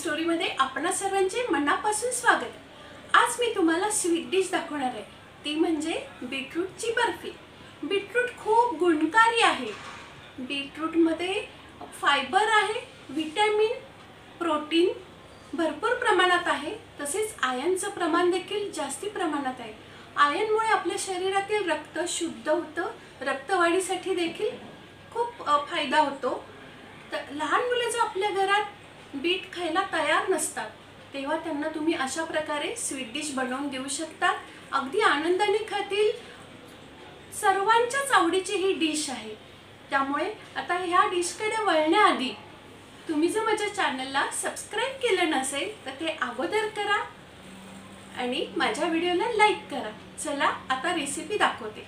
Story मध्ये आपणा सर्वांचे मनापासून स्वागत। आज मी तुम्हाला स्वीट डिश दाखवणार आहे, ती म्हणजे बीटरूटची बर्फी। बीटरूट खूप गुणकारी आहे। बीटरूट मध्ये फायबर आहे, विटॅमिन, प्रोटीन भरपूर प्रमाणात आहे, तसेच आयर्नचं प्रमाण देखील जास्ती प्रमाणात आहे। आयर्नमुळे आपल्या शरीरातील रक्त शुद्ध होतं, रक्तवाढीसाठी देखील खूप फायदा होतो। तर लहान मुले जर आपल्या घरात बीट खायला तयार नसतात, तेव्हा त्यांना तुम्ही अशा प्रकारे स्वीट डिश बनवून देऊ शकता। अगदी आनंदाने खातील, सर्वांच्याच आवडीची ही डिश आहे। त्यामुळे आता ह्या डिशकडे वळण्याआधी तुम्ही जर माझ्या चॅनलला सबस्क्राइब केलं नसेल तर ते अगोदर करा आणि माझ्या व्हिडिओला लाईक करा। चला आता रेसिपी दाखवते।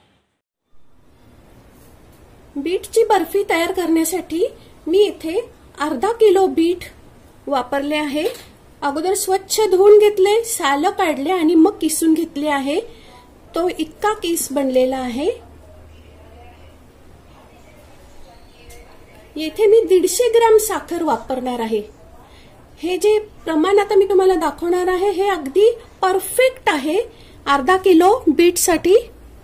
बीटची बर्फी तयार करण्यासाठी मी इथे अर्धा किलो बीट वापरले आहे। अगोदर स्वच्छ धुवून घेतले, साल काढले आणि मग किसून घेतले आहे। तो इतका किस बनलेला आहे। येथे मी 150 ग्रॅम साखर वापरणार आहे। हे जे प्रमाण आता मी तुम्हाला दाखवणार आहे हे अगदी परफेक्ट आहे अर्धा किलो बीट साठी।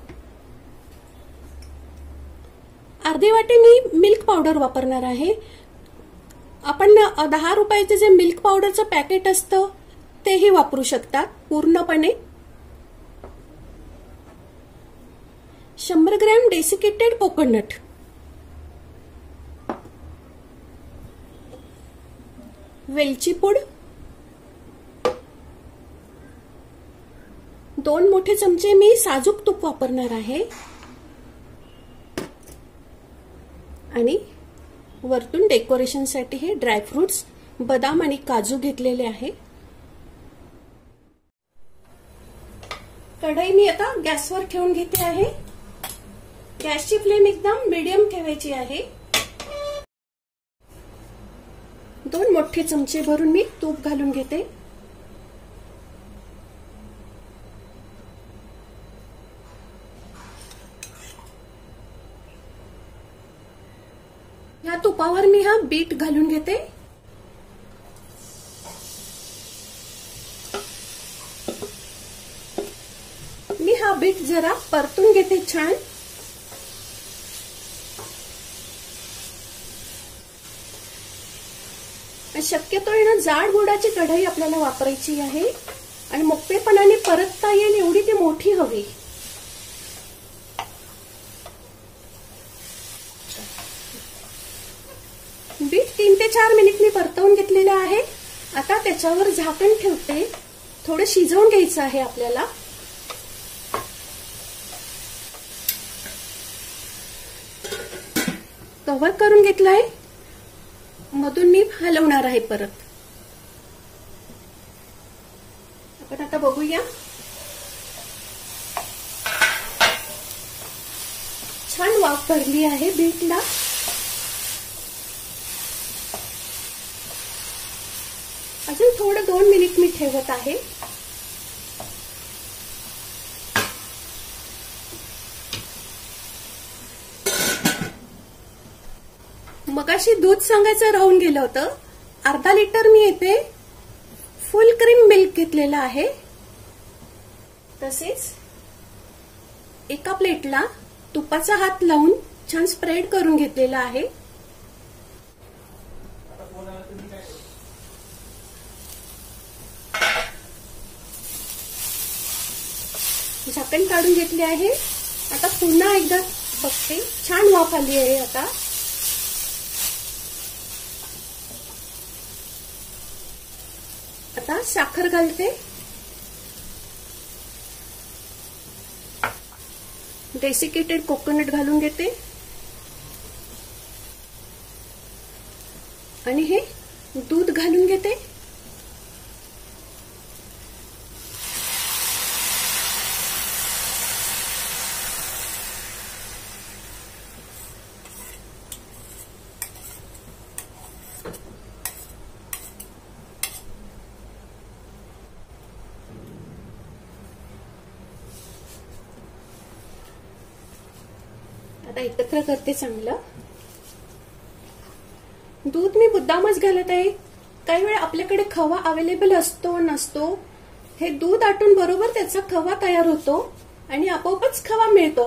अर्धी वाटी मी मिल्क पावडर वापरणार आहे। आपण 10 रुपयाचे जे मिल्क पावडरचं पॅकेट असतं तेही वापरू शकता पूर्णपणे। 100 ग्रॅम डेसिकेटेड कोकोनट, वेलची पूड, 2 मोठे चमचे मी साजूक तूप वापरणार आहे आणि वरतून डेकोरेशन साठी हे ड्रायफ्रुट्स बदाम आणि काजू घेतलेले आहे। कढई मी आता गॅसवर ठेवून घेते आहे। गॅसची फ्लेम एकदम मीडियम ठेवायची आहे। 2 मोठे चमचे भरून मी तूप घालून घेते। या तुपावर मी हा बीट घालून घेते। मी हा बीट जरा परतून घेते छान। शक्यतो आहे ना जाड बुडाची कढई आपल्याला वापरायची आहे आणि मोकळेपणाने परतता येईल एवढी ती मोठी हवी। बीट 3 ते 4 मिनिट मी परतवून घेतलेलं आहे। आता त्याच्यावर झाकण ठेवते, थोडं शिजवून घ्यायचं आहे आपल्याला। कव्हर करून घेतलंय, मधून मी हलवणार आहे परत। आपण आता बघूया। छान वाफ भरली आहे बीटला। अजून थोडं 2 मिनिट मी ठेवत आहे। मगाशी दूध सांगायचं राहून गेलं होतं। अर्धा लिटर मी येथे फुल क्रीम मिल्क घेतलेला आहे। तसेच एका प्लेटला तुपाचा हात लावून छान स्प्रेड करून घेतलेला आहे। झाकण काढून घेतले आहे। आता पुन्हा एकदा बघते, छान वाफ आली आहे। आता साखर घालते, डेसिकेटेड कोकोनट घालून घेते आणि हे दूध घालून घेते। आता एकत्र करते चांगलं। दूध मी मुद्दामच घालत आहे काही वेळा आपल्याकडे खवा अवेलेबल असतो नसतो, हे दूध आटून बरोबर त्याचा खवा तयार होतो आणि आपोआपच खवा मिळतो.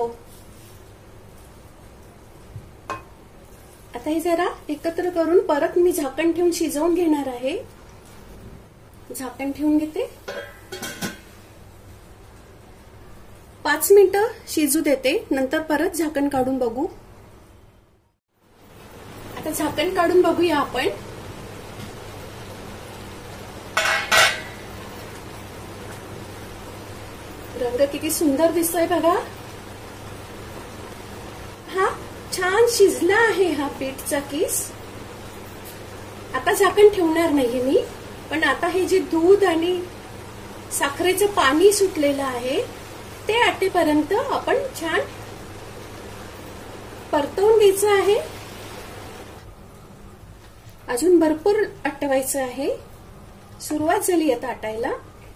आता हे जरा एकत्र करून परत मी झाकण ठेवून शिजवून घेणार आहे. झाकण ठेवून घेते, 5 मिनिटं शिजू देते, नंतर परत झाकण काढून बघू. आता झाकण काढून बघूया आपण. रंग किती सुंदर दिसतोय बघा. हा छान शिजला आहे हा पीठचा किस. आता झाकण ठेवणार नाहीये मी, पण आता हे जे दूध आणि साखरेचं पाणी सुटलेलं आहे ते आटेपर्यंत आपण छान परतवून घ्यायचं आहे. अजून भरपूर आटवायचं आहे. सुरुवात झाली आता आटायला.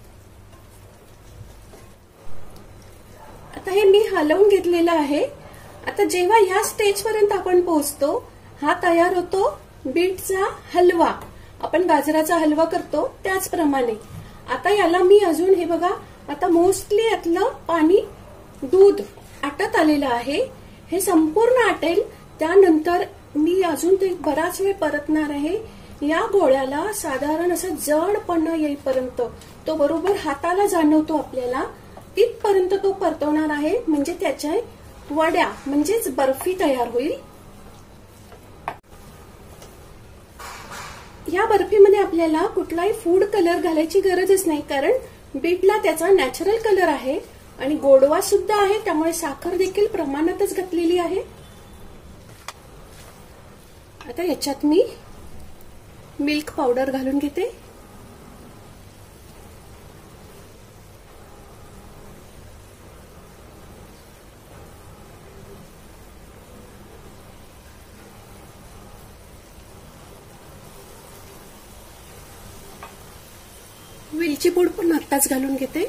आता हे मी हलवून घेतलेलं आहे. आता जेव्हा ह्या स्टेज पर्यंत आपण पोहोचतो, हा तयार होतो बीटचा हलवा. आपण गाजराचा हलवा करतो त्याचप्रमाणे. आता याला मी अजून हे बघा, आता मोस्टली यातलं पाणी दूध आटत आलेलं आहे. हे संपूर्ण आटेल, त्यानंतर मी अजून ते बराच वेळ परतणार आहे. या गोळ्याला साधारण असं जडपणा येईपर्यंत, तो बरोबर हाताला जाणवतो आपल्याला, तिथपर्यंत तो परतवणार आहे. म्हणजे त्याच्या वड्या म्हणजेच बर्फी तयार होईल. या बर्फीमध्ये आपल्याला कुठलाही फूड कलर घालायची गरजच नाही, कारण बीटला त्याचा नॅचरल कलर आहे आणि गोडवा सुद्धा आहे, त्यामुळे साखर देखील प्रमाणातच घातलेली आहे. आता याच्यात मी मिल्क पावडर घालून घेते. वेलची पूड पण आत्ताच घालून घेते.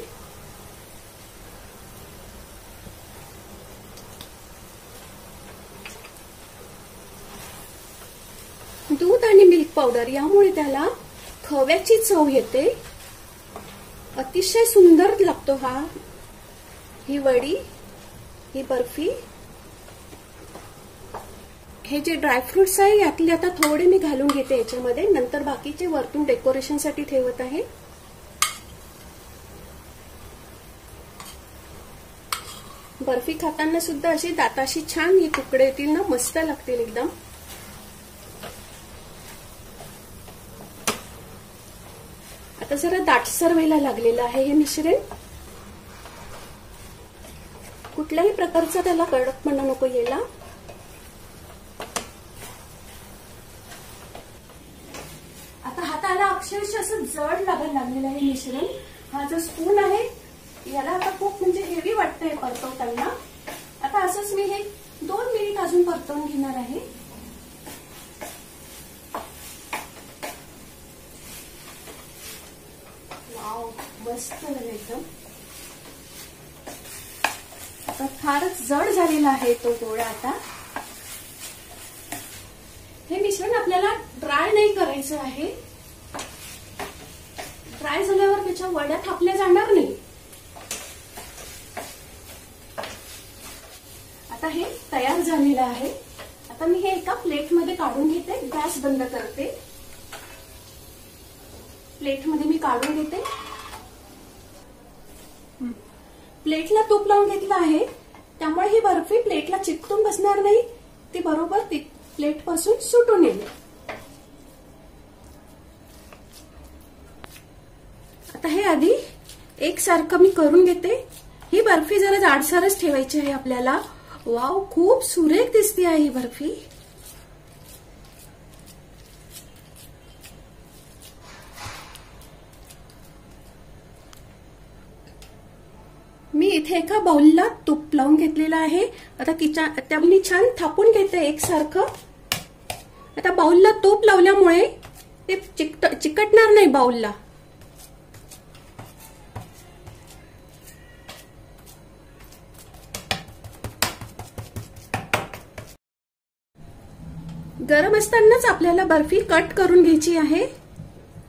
दूध आणि मिल्क पावडर यामुळे त्याला खव्याची चव येते. अतिशय सुंदर लागतो ही वडी, ही बर्फी. हे जे ड्रायफ्रुट्स आहे यातले आता थोडे मी घालून घेते याच्यामध्ये, नंतर बाकीचे वरतून डेकोरेशन साठी ठेवत आहे. बर्फी खाताना सुद्धा अशी दाताशी छान ही तुकडे येतील ना, मस्त लागतील एकदम. आता जरा दाटसर व्हायला लागलेलं आहे हे मिश्रण. कुठल्याही प्रकारचा त्याला कडकपणा नको यायला. आता हाताला अक्षरशः असं जड लागायला लागलेलं आहे मिश्रण. हा जो स्पून आहे याला आता खूप म्हणजे हेवी वाटतंय परतवताना. आता असंच मी हे 2 मिनिट अजून परतवून घेणार आहे. वाव, मस्त झालं एकदम. आता फारच जड झालेला आहे तो गोळा. आता हे मिश्रण आपल्याला ड्राय नाही करायचं आहे. ड्राय झाल्यावर त्याच्या वड्या थापल्या जाणार नाही. आता हे तयार झालेलं आहे. आता मी हे एका प्लेटमध्ये काढून घेते. गॅस बंद करते. प्लेटमध्ये मी काढून घेते. प्लेटला तूप लावून घेतलं आहे, त्यामुळे ही बर्फी प्लेटला चिकटून बसणार नाही. ती बरोबर प्लेट पासून सुटून येईल. आता हे आधी एकसारखं मी करून घेते. ही बर्फी जरा जाडसरच ठेवायची आहे आपल्याला. वाव, खूप सुरेख दिसते आहे ही बर्फी. मी इथे एका बाउलला तूप लावून घेतलेलं आहे. आता त्या मी छान थापून घेते एकसारखं. आता बाउलला तूप लावल्यामुळे ते चिकटणार नाही बाउलला. गरम असतानाच आपल्याला बर्फी कट करून घ्यायची आहे.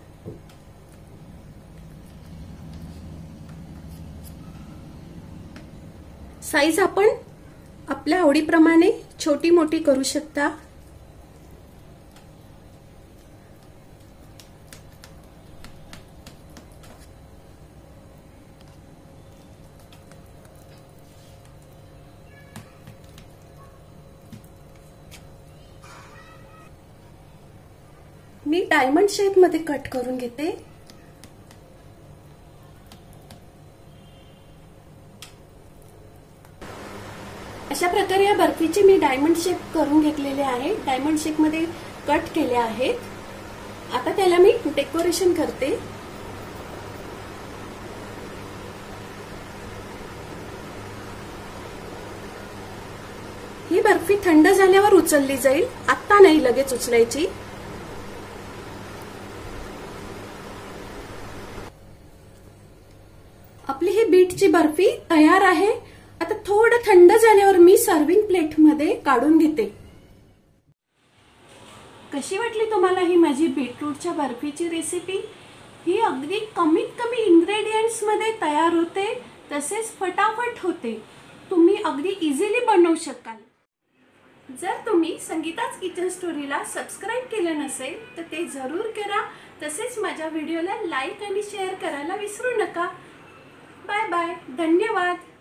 साईज आपण आपल्या आवडीप्रमाणे छोटी मोठी करू शकता। मी डायमंड शेप मध्ये कट करून घेते। अशा प्रकारे या बर्फीचे मी डायमंड शेप करून घेतलेले आहे, डायमंड शेप मध्ये कट केले आहेत। आता त्याला मी डेकोरेशन करते। ही बर्फी थंड झाल्यावर उचलली जाईल, आता नाही लगेच उचलायची। आपली ही बीटची बर्फी तयार आहे। आता थोडं थंड झाल्यावर मी सर्विंग प्लेट मध्ये काढून घेते। कशी वाटली तुम्हाला ही माझी बीटरूटच्या बर्फीची रेसिपी? ही अगदी कमीत कमी इंग्रेडियंट्स मध्ये तयार होते, तसेच फटाफट होते। तुम्ही अगदी इझिली बनवू शकाल। जर तुम्ही संगीताच किचन स्टोरीला सबस्क्राइब केलं नसेल तर ते जरूर करा, तसेच माझ्या व्हिडिओला लाईक आणि शेअर करायला विसरू नका। बाय बाय, धन्यवाद।